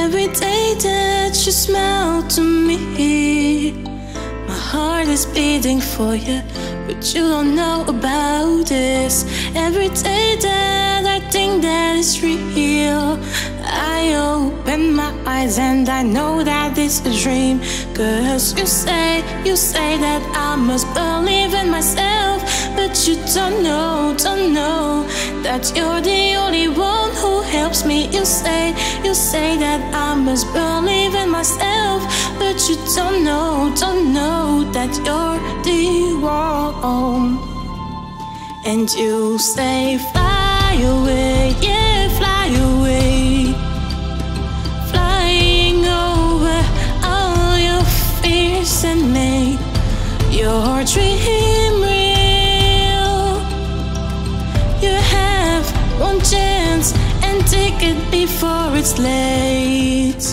Every day that you smile to me, my heart is beating for you, but you don't know about this. Every day that I think that it's real, I open my eyes and I know that it's a dream. Cause you say that I must believe in myself, but you don't know that you're the only one who helps me. You say that I must believe in myself, but you don't know that you're the one. And you say fly away, yeah, fly away, flying over all your fears and make your dream real. You have one chance and take it before it's late.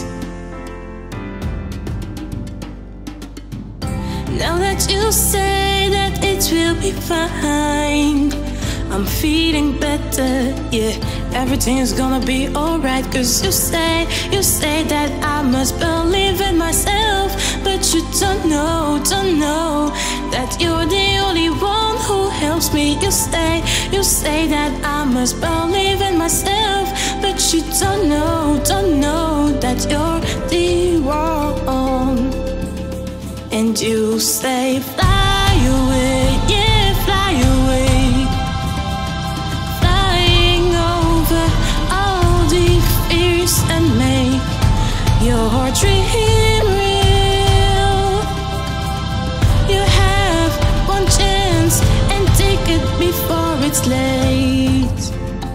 Now that you say that it will be fine, I'm feeling better, yeah, everything's gonna be alright. Cause you say that I must believe in myself, but you don't know that you're the only one who helps me. You say that I must believe in myself, but you don't know that you're the one. And you say fly away, yeah, fly away, flying over all the fears and make your dream real. You have one chance and take it before it's late.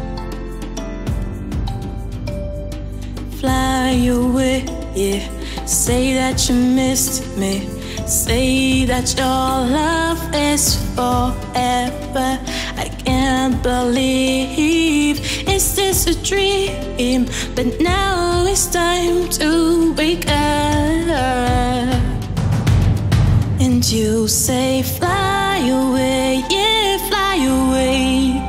Fly away, yeah, say that you missed me, say that your love is forever. I can't believe, is this a dream? But now it's time to wake up. And you say fly away, yeah, fly away,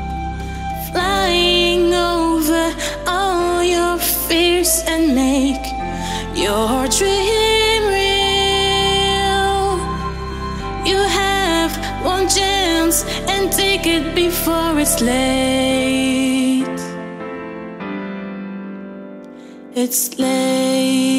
flying over all your fears and make your dream real. You have one chance and take it before it's late. It's late.